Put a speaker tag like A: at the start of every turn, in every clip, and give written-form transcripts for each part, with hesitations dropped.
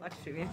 A: Lakše mi je.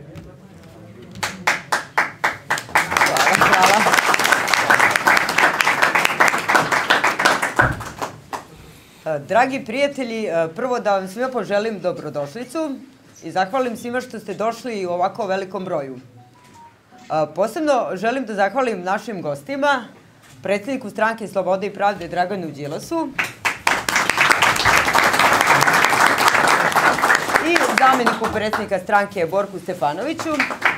A: Hvala. Dragi prijatelji, prvo da vam svima poželim dobrodošlicu i zahvalim svima što ste došli u ovako velikom broju. Posebno želim da zahvalim našim gostima, predsjedniku Stranke Slobode i pravde Draganu Đilasu i zameniku predsjednika stranke Borku Stefanoviću,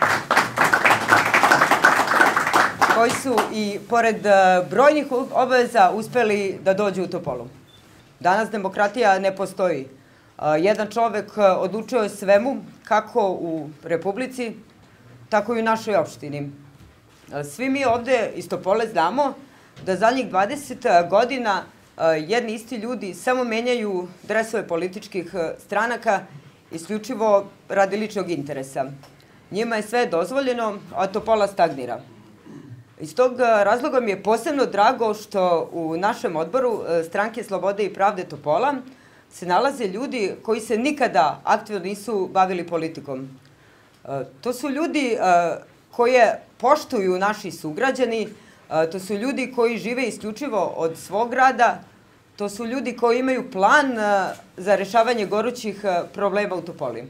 A: koji su i pored brojnih obaveza uspeli da dođu u Topolu. Danas demokratija ne postoji. Jedan čovek odlučio je svemu, kako u Republici, tako i u našoj opštini. Svi mi ovde iz Topole znamo da zadnjih 20 godina jedni isti ljudi samo menjaju dresove političkih stranaka isključivo radi ličnog interesa. Njima je sve dozvoljeno, a Topola stagnira. Iz tog razloga mi je posebno drago što u našem odboru Stranke Slobode i pravde Topola se nalaze ljudi koji se nikada aktivno nisu bavili politikom. To su ljudi koje poštuju naši sugrađani, to su ljudi koji žive isključivo od svog rada, to su ljudi koji imaju plan za rešavanje gorućih problema u Topoli.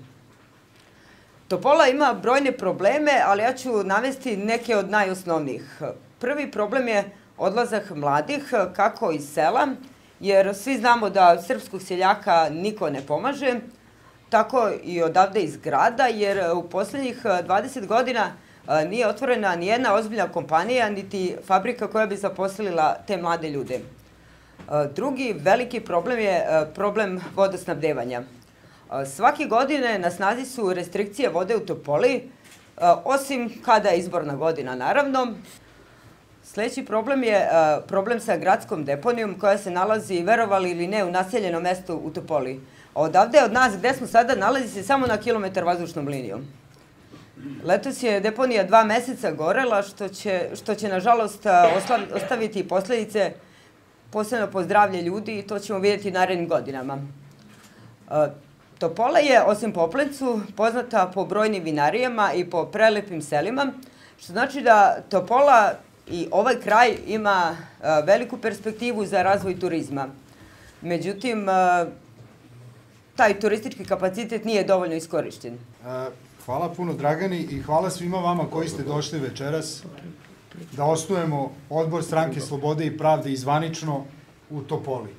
A: Topola ima brojne probleme, ali ja ću navesti neke od najosnovnijih. Prvi problem je odlazak mladih, kako iz sela, jer svi znamo da srpskog seljaka niko ne pomaže, tako i odavde iz grada, jer u poslednjih 20 godina nije otvorena nijedna ozbiljna kompanija, niti fabrika koja bi zaposlila te mlade ljude. Drugi veliki problem je problem vodosnabdevanja. Svake godine na snazi su restrikcije vode u Topoli, osim kada je izborna godina, naravno. Sledeći problem je problem sa gradskom deponijom koja se nalazi, verovali ili ne, u naseljenom mestu u Topoli. Odavde od nas, gde smo sada, nalazi se samo na kilometar vazdušnom linijom. Letos je deponija 2 meseca gorela, što će nažalost ostaviti posledice posebno po zdravlje ljudi i to ćemo vidjeti narednim godinama. Topola je, osim po oplencu, poznata po brojnim vinarijama i po prelepim selima, što znači da Topola i ovaj kraj ima veliku perspektivu za razvoj turizma. Međutim, taj turistički kapacitet nije dovoljno iskorišćen.
B: Hvala puno, Dragani, i hvala svima vama koji ste došli večeras da osnujemo Odbor Stranke Slobode i pravde izvanično u Topoli.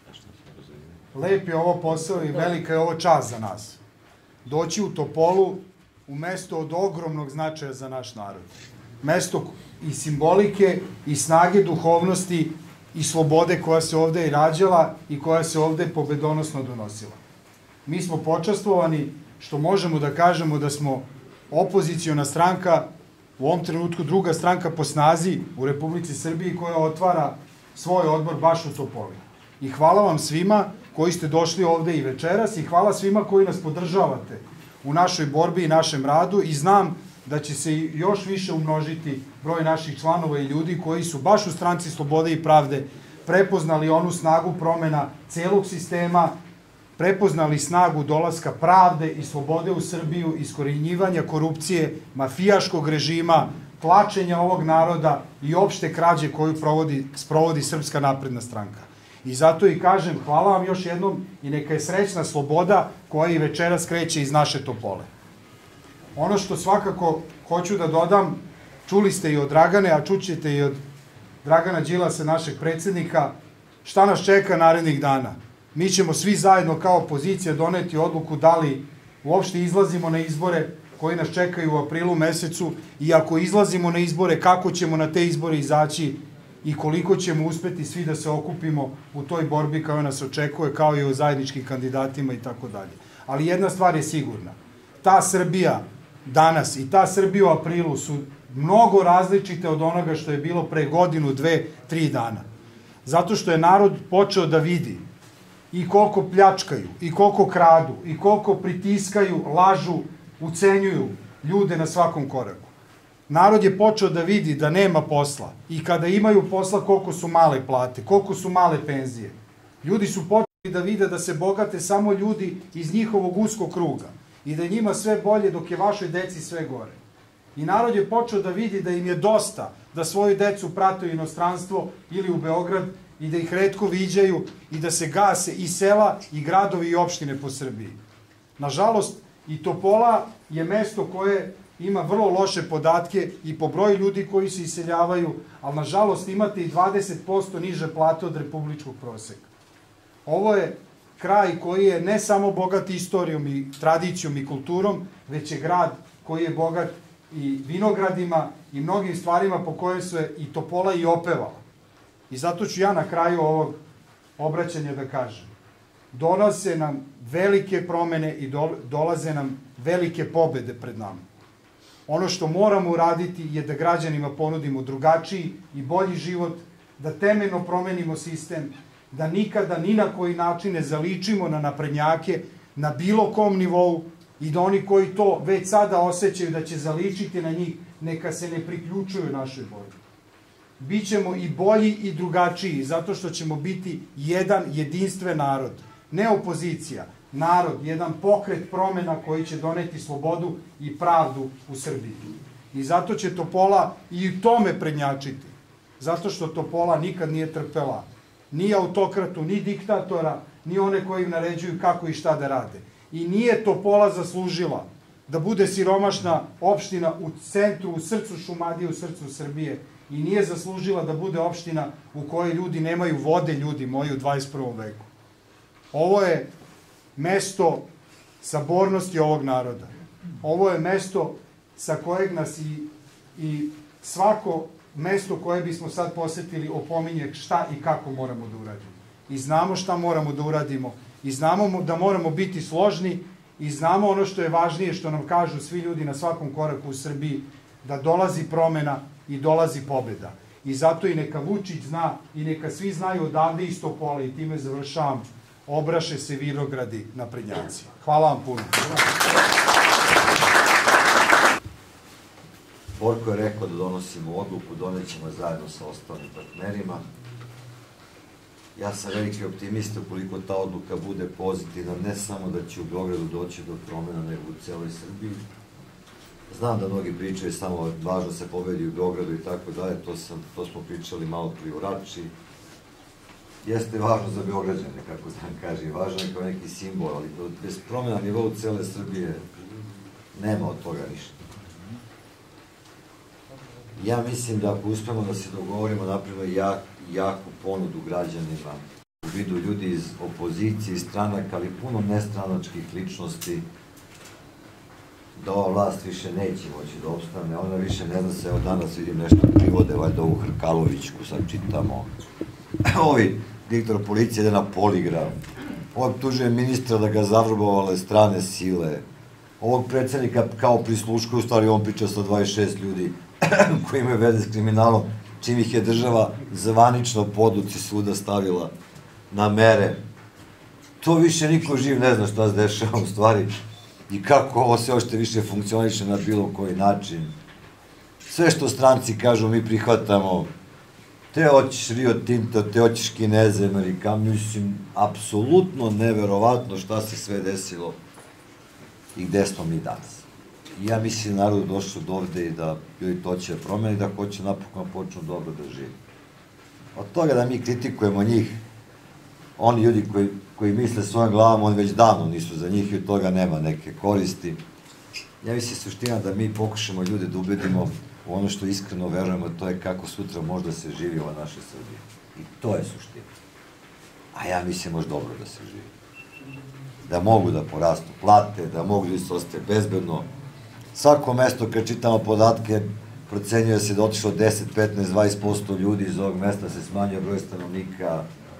B: Lep je ovo posao i velika je ovo čast za nas. Doći u Topolu, u mesto od ogromnog značaja za naš narod. Mesto i simbolike, i snage duhovnosti, i slobode koja se ovde i rađala i koja se ovde pobedonosno donosila. Mi smo počastvovani što možemo da kažemo da smo opoziciona stranka, u ovom trenutku druga stranka po snazi u Republici Srbiji koja otvara svoj odbor baš u Topoli. I hvala vam svima koji ste došli ovde i večeras i hvala svima koji nas podržavate u našoj borbi i našem radu i znam da će se još više umnožiti broj naših članova i ljudi koji su baš u Stranci Slobode i pravde prepoznali onu snagu promena celog sistema, prepoznali snagu dolaska pravde i slobode u Srbiju, iskorjenjivanja korupcije, mafijaškog režima, tlačenja ovog naroda i opšte krađe koju sprovodi Srpska napredna stranka. I zato i kažem hvala vam još jednom i neka je srećna sloboda koja i večeras kreće iz naše Topole. Ono što svakako hoću da dodam, čuli ste i od Dragane, a čućete i od Dragana Đilasa, našeg predsjednika, šta nas čeka narednih dana. Mi ćemo svi zajedno kao opozicija doneti odluku da li uopšte izlazimo na izbore koji nas čekaju u aprilu mesecu i ako izlazimo na izbore, kako ćemo na te izbore izaći i koliko ćemo uspeti svi da se okupimo u toj borbi koja nas očekuje, kao i o zajedničkim kandidatima i tako dalje. Ali jedna stvar je sigurna. Ta Srbija danas i ta Srbija u aprilu su mnogo različite od onoga što je bilo pre godinu, 2, 3 dana. Zato što je narod počeo da vidi i koliko pljačkaju, i koliko kradu, i koliko pritiskaju, lažu, ucenjuju ljude na svakom koraku. Narod je počeo da vidi da nema posla i kada imaju posla koliko su male plate, koliko su male penzije. Ljudi su počeli da vide da se bogate samo ljudi iz njihovog uskog kruga i da je njima sve bolje dok je vašoj deci sve gore. I narod je počeo da vidi da im je dosta da svoju decu prate u inostranstvo ili u Beograd i da ih retko viđaju i da se gase i sela i gradovi i opštine po Srbiji. Nažalost, i Topola je mesto koje ima vrlo loše podatke i po broju ljudi koji se iseljavaju, ali nažalost imate i 20% niže plate od republičkog proseka. Ovo je kraj koji je ne samo bogat istorijom i tradicijom i kulturom, već je grad koji je bogat i vinogradima i mnogim stvarima po kojoj se i Topola i opevala. I zato ću ja na kraju ovog obraćanja da kažem. Dolaze nam velike promene i dolaze nam velike pobede pred nama. Ono što moramo uraditi je da građanima ponudimo drugačiji i bolji život, da temeljno promenimo sistem, da nikada ni na koji način ne zaličimo na naprednjake na bilo kom nivou i da oni koji to već sada osjećaju da će zaličiti na njih, neka se ne priključuju našoj borbi. Bićemo i bolji i drugačiji, zato što ćemo biti jedan jedinstven narod, ne opozicija, narod, jedan pokret promena koji će doneti slobodu i pravdu u Srbiji. I zato će Topola i u tome prednjačiti, zato što Topola nikad nije trpela ni autokratu, ni diktatora, ni one koji im naređuju kako i šta da rade. I nije Topola zaslužila da bude siromašna opština u centru, u srcu Šumadije, u srcu Srbije, i nije zaslužila da bude opština u kojoj ljudi nemaju vode, ljudi moji, u 21. veku. Ovo je mesto sabornosti ovog naroda. Ovo je mesto sa kojeg nas i svako mesto koje bismo sad posetili opominje šta i kako moramo da uradimo. I znamo šta moramo da uradimo. I znamo da moramo biti složni i znamo ono što je važnije, što nam kažu svi ljudi na svakom koraku u Srbiji, da dolazi promena i dolazi pobeda. I zato i neka Vučić zna i neka svi znaju odavde iz Topola, i time završavam, obraše se vinogradi naprednjaci. Hvala vam puno.
C: Borko je rekao da donosimo odluku, donećemo zajedno sa ostalim partnerima. Ja sam veliki optimista ukoliko ta odluka bude pozitivna, ne samo da će u Beogradu doći do promena, nego u celoj Srbiji. Znam da mnogi pričaju samo važno se pobedi u Beogradu i tako dalje, to smo pričali malo prije u Rači. Jeste važno za Beograđane, kako sam kaže, važno je kao neki simbol, ali bez promena nivou cele Srbije nema od toga ništa. Ja mislim da ako uspemo da se dogovorimo, napravimo jaku ponudu građanima u vidu ljudi iz opozicije i stranaka, ali puno nestranačkih ličnosti, da ova vlast više neće moći da opstane, ona više ne zna se, evo danas vidim nešto privode, valjda ovu Hrkalovićku, sad čitamo, ovi direktor policije ide na poligraf, optužuje ministra da ga zavrubovale strane sile, ovog predsednika kao prisluškuju, u stvari on priča sa 26 ljudi koji imaju veze s kriminalom, čim ih je država zvanično po odluci suda stavila na mere. To više niko živ ne zna šta se dešava u stvari i kako ovo se ošte više funkcioniše na bilo koji način. Sve što stranci kažu mi prihvatamo, te hoćeš Rio Tinto, te hoćeš Kineze, Amerikan, mislim, apsolutno neverovatno šta se sve desilo i gde smo mi danas. I ja mislim da narod došao do ovde i da ljudi to će promeni i da hoće napokon počnu dobro da živi. Od toga da mi kritikujemo njih, oni ljudi koji misle svojom glavom, oni već davno nisu za njih i od toga nema neke koristi. Ja mislim suština da mi pokušamo ljude da ubedimo u ono što iskreno verujemo, to je kako sutra možda se živi ova naša Srbija. I to je suština. A ja mislim može dobro da se živi. Da mogu da porastu plate, da mogu da se ostaje bezbedno. Svako mesto, kad čitamo podatke, procenjuje se da otišlo 10, 15, 20% ljudi iz ovog mesta, se smanjuje broj stanovnika.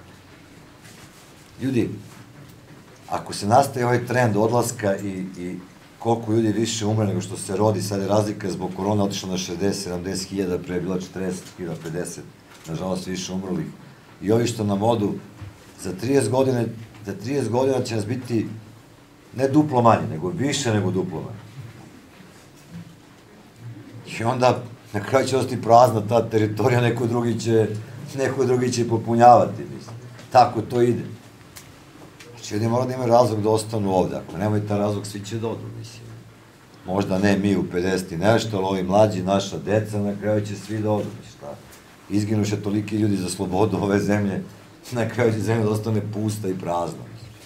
C: Ljudi, ako se nastaje ovaj trend odlaska i koliko ljudi više umre nego što se rodi, sad je razlika zbog korona otišla na 60-70 hiljada, pre je bila 40 hiljada, 50, nažalost više umrlih. I ovi što nam odu, za 30 godina će nas biti ne duplo manje, nego više nego duplo manje. I onda na kraju će ostati prazna ta teritorija, neko drugi će popunjavati, mislim. Tako to ide. Znači, ljudi moraju da imaju razlog da ostanu ovde. Ako nemaju taj razlog, svi će da odu, mislim. Možda ne mi u 50 i nešto, ali ovi mlađi, naša deca, na kraju će svi da odu. Šta? Izginuše toliki ljudi za slobodu ove zemlje, na kraju će zemlja da ostane pusta i prazna.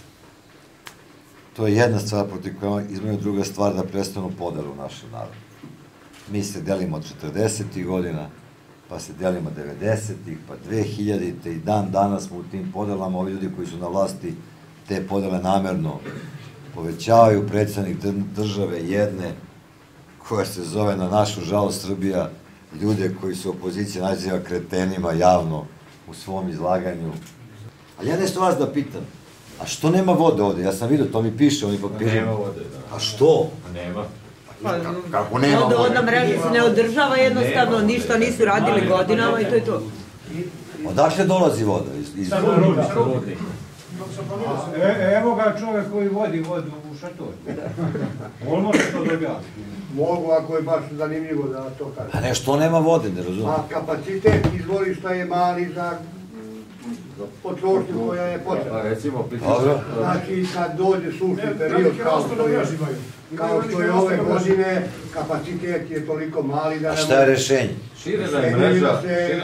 C: To je jedna stvar protiv koja između druga stvar da prestanu podelu u našem narodu. Mi se delimo od 40. godina, pa se delimo 90. pa 2000. i dan danas smo u tim podelama. Ovi ljudi koji su na vlasti te podele namerno povećavaju. Predsednik države jedne, koja se zove na našu žalost Srbija, ljude koji su opozicija naziva kretenima javno u svom izlaganju. Ali ja nešto vas da pitam, a što nema vode ovde? Ja sam vidio, to mi piše, oni papiri.
D: Nema vode, da.
C: A što?
D: Nema.
C: Kako nema vode?
A: Vodovodna mreža se ne održava jednostavno, ništa nisu radili godinama i to je to.
C: Odakle dolazi voda? Iz
D: Rudnika.
E: Evo ga čovek koji vodi vodu u šator. On može to da objasni.
F: Mogu, ako je baš zanimljivo da to kaže.
C: A ne, što nema vode, ne razumijem.
F: A kapacitet izvorišta je mali za potrošnju koja je potrebna.
D: Recimo,
F: Znači, kad dođe sušni period kao što je ove godine, kapacitet je toliko mali da...
C: A šta je rešenje?
D: širena je mreža,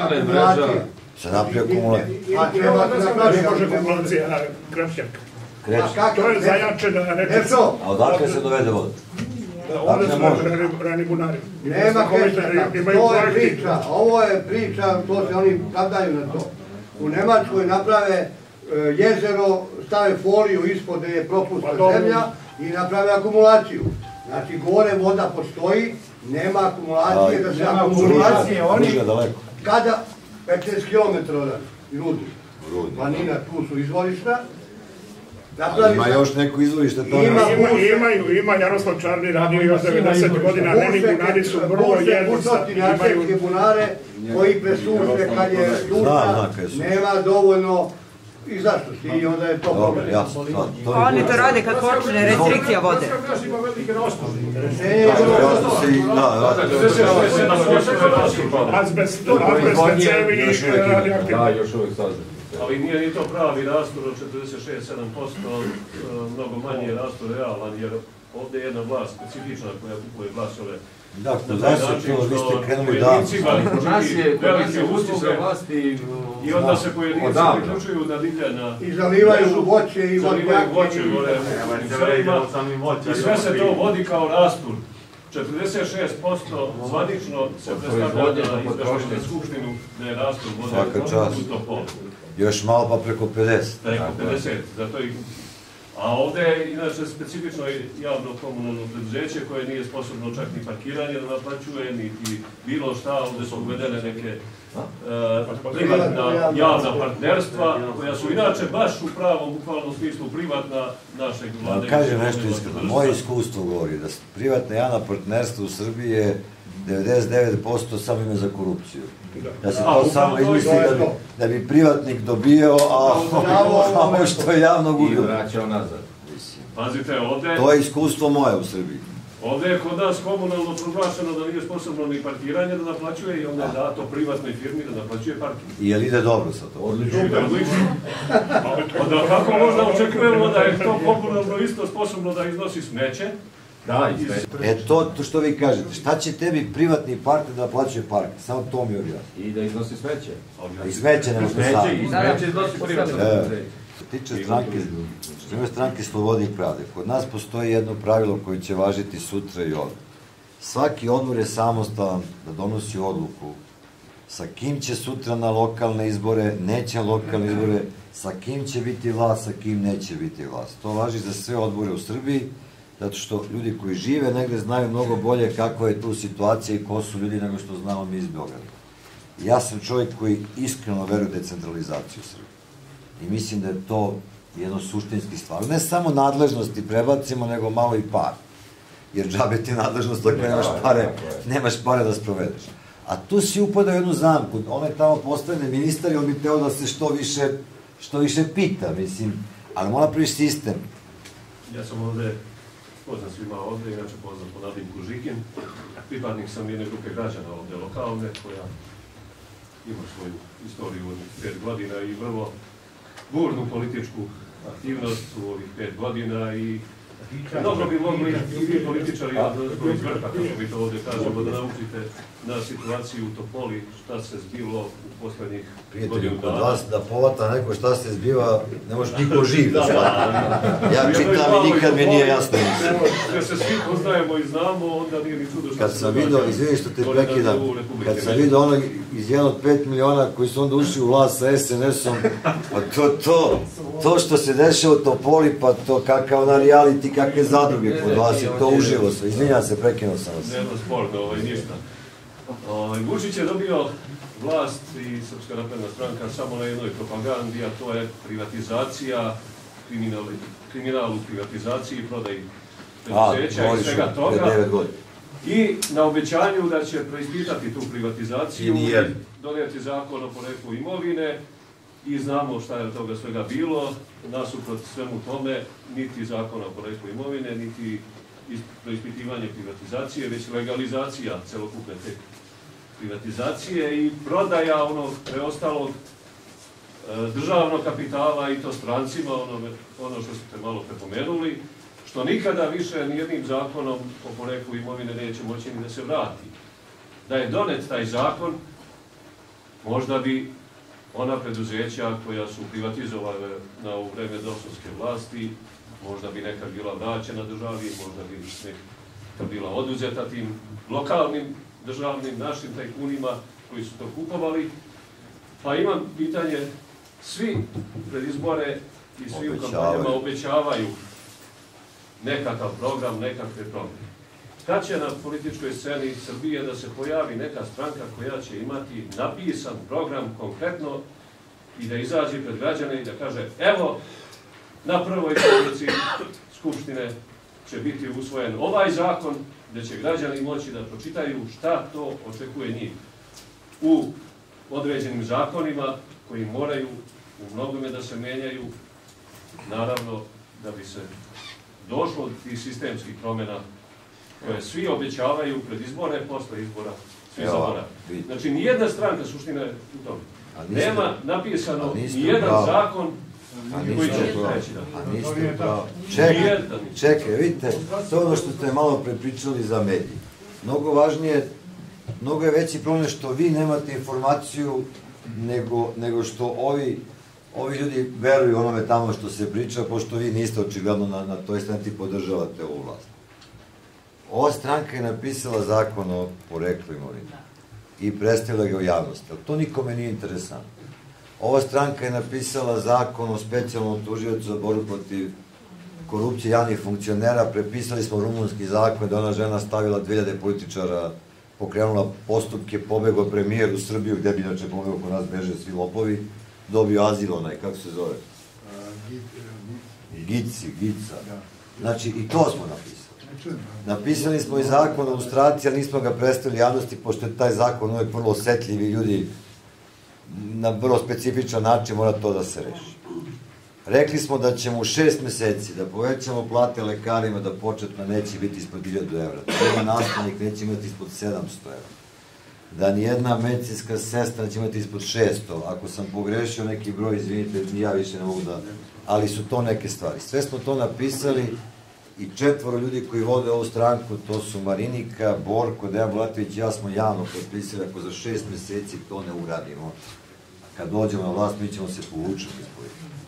C: Se napravi akumulacija.
F: A treba se napravi
G: akumulacija krepnjaka.
C: Kreće.
G: To je zajačena neka...
C: A odakle se dovede voda?
G: Ovdje su rani bunari.
F: Nema krepnjaka, to je priča. Ovo je priča, to se oni pravdaju na to. U Nemačkoj naprave jezero, stave foliju ispod gde je propustna zemlja i naprave akumulaciju. Znači, gore voda postoji, nema akumulacije, da se akumulacije oni... Kada 15 km od Rudnika. Planina, tu su izvorišta.
C: Ima još neko izvorište?
G: Ima, Jaroslav Čarni radio još 90 godina, neni bunari su vrlo jednostavni.
F: Bušotine bunare koji presuše kad je suša, nema dovoljno i zašto si i onda je to problem.
A: Oni to rade kad počne restrikcija vode.
G: Azbestne cevi i radioaktivne.
D: Da, još uvijek saznam.
H: Ali nije ni to pravi rastor od 46-7%, mnogo manje je rastor realan, jer ovdje je jedna vlast specifična koja kupuje glasove.
C: Da, kod nas je to, vi ste krenuli davno.
D: Kod nas je usluga vlasti
H: i onda se pojedinci priključuju na divljena.
F: I zalivaju voće i vodnjake.
H: I sve se to vodi kao rastur. 46% zvanično se predstavlja na izvršnoj skupštinu da je rastur vode u Topolu.
C: Još malo pa preko 50.
H: Preko 50, zato i... A ovdje je inače specifično javno komunalno preduzeće koje nije sposobno čak ni parkiranje da naplaćuje, niti bilo šta, ovdje su uvedene neke privatna javna partnerstva, koja su inače baš u pravom, bukvalnom smislu privatna našeg vlade.
C: Kažem nešto iskreno, moje iskustvo govori da privatna javna partnerstva u Srbiji je 99% samo ime za korupciju. Da se to samo izmisli da bi privatnik dobio, a ovo što je javno gubio.
D: I vraćao nazad.
H: Pazite, ovdje...
C: To je iskustvo moje u Srbiji.
H: Ovdje je kod nas komunalno proglašeno da nije sposobno ni parkiranje da naplaćuje i onda je dato privatnoj firmi da naplaćuje parking.
C: I je li ide dobro sa to?
H: Odlično. Onda kako možda očekujemo da je to komunalno isto sposobno da iznosi smeće?
D: Da, i smeće.
C: To što vi kažete, šta će tebi privatni partner da naplaćuje parking? Samo to mi objasni.
D: I da iznosi smeće.
C: I smeće nema što sam.
D: I smeće iznosi privatni.
C: Što tiče stranke Slobode i pravde, kod nas postoji jedno pravilo koje će važiti sutra i ovdje. Svaki odbor je samostalan da donosi odluku sa kim će sutra na lokalne izbore, neće lokalne izbore, sa kim će biti vlast, sa kim neće biti vlast. To važi za sve odbore u Srbiji, zato što ljudi koji žive negde znaju mnogo bolje kakva je tu situacija i ko su ljudi nego što znamo mi iz Beograda. Ja sam čovjek koji iskreno veruje u decentralizaciju u Srbiji. I mislim da je to jedno suštinski stvar. Ne samo nadležnosti prebacimo, nego malo i par. Jer džabe ti nadležnost ako nemaš pare da sprovedeš. A tu si upada u jednu zamku. On je tamo postavljen ministar i on bi teo da se što više pita, mislim. Ali mora napraviš sistem.
H: Ja sam ovde, poznam svima ovde, inače poznam po nadimku Žikin. Pripadnik sam jedne grupe građana ovde lokalne, koja ima svoju istoriju od 5 godina i vrlo burnu političku aktivnost u ovih 5 godina i mnogo bi mogli i vi političari iz vrha, kako mi to ovdje kažemo, da naučite na situaciju u Topoli, šta se zbilo u poslednjih godinu dana.
C: Kod vas da povata neko šta se zbiva, ne može niko živ da shvati. Ja čitam i nikad mi nije jasno.
H: Kad se svi poznajemo i znamo, onda nije ni čudo što se događa.
C: Kad sam vidio, izvini što te prekidam, kad sam vidio ono iz 1 od 5 miliona koji su onda ušli u vlast sa SNS-om, pa to što se dešava u Topoli, pa to kakav na reality, kakve zadruge kod vas je to uživo sve. Izvinjam se, prekinuo sam vas.
H: Nema sporno, ništa. Vučić je dobio vlast i Srpska napredna stranka samo na jednoj propagandi, a to je privatizacija, kriminal u privatizaciji, prodaji preduzeća i svega toga. I na obećanju da će preispitati tu privatizaciju, donijeti zakon o poreklu imovine i znamo šta je od toga svega bilo. Nasuprot svemu tome, niti zakon o poreklu imovine, niti preispitivanje privatizacije, već legalizacija celokupne te privatizacije i prodaja onog preostalog državnog kapitala i to strancima, ono što ste malo prepomenuli, što nikada više nijednim zakonom o poreklu imovine neće moći ni da se vrati. Da je donet taj zakon, možda bi ona preduzeća koja su privatizovane na u vreme dosovske vlasti, možda bi nekad bila vraćena državi, možda bi nekad bila oduzeta tim lokalnim državnim našim tajkunima koji su to kupovali. Pa imam pitanje, svi pred izbore i svi u kampanjama obećavaju nekakav program, nekakve promjene. Kad će na političkoj sceni Srbije da se pojavi neka stranka koja će imati napisan program konkretno i da izađe pred građane i da kaže evo, na prvoj sjednici Skupštine će biti usvojen ovaj zakon gde će građani moći da pročitaju šta to očekuje njih u određenim zakonima koji moraju u mnogome da se menjaju, naravno da bi se došlo od tih sistemskih promjena koje svi obećavaju pred izbore, posle izbora, svi zaboravaju. Znači, nijedna stranka suština je u tome. Nema napisano nijedan zakon koji će reći da.
C: Čekaj, vidite, to je ono što ste malo prepričali za mediji. Mnogo važnije, mnogo je veći problem što vi nemate informaciju nego što ovi ljudi veruju onome tamo što se priča, pošto vi niste očigledno na toj strani podržavate ovu vlast. Ova stranka je napisala zakon o poreklu imovine i predstavila ga u javnosti, ali to nikome nije interesantno. Ova stranka je napisala zakon o specijalnom tužiocu za borbu protiv korupcije javnih funkcionera, prepisali smo rumunski zakon da ona žena stavila 2000 političara, pokrenula postupke, pobegao premijer u Srbiju, gde bi inače pobegao, kod nas beže svi lopovi, dobio azil onaj, kako se zove? Gica. Znači, i to smo napisali. Napisali smo i zakon o lustraciji, ali nismo ga predstavili javnosti, pošto je taj zakon uvek vrlo osetljiv i ljudi na vrlo specifičan način mora to da se reši. Rekli smo da ćemo u 6 meseci da povećamo plate lekarima, da početno neće biti ispod 1000 evra, da jedan nastavnik neće imati ispod 700 evra, da nijedna medicinska sestra neće imati ispod 600, ako sam pogrešio neki broj, izvinite, ni ja više ne mogu da, ali su to neke stvari. Sve smo to napisali i 4 ljudi koji vode ovu stranku, to su Marinika, Borko, Dejan Bulatović i ja smo javno potpisali, ako za 6 meseci to ne uradimo, kad dođemo na vlast mi ćemo se povučiti iz politike.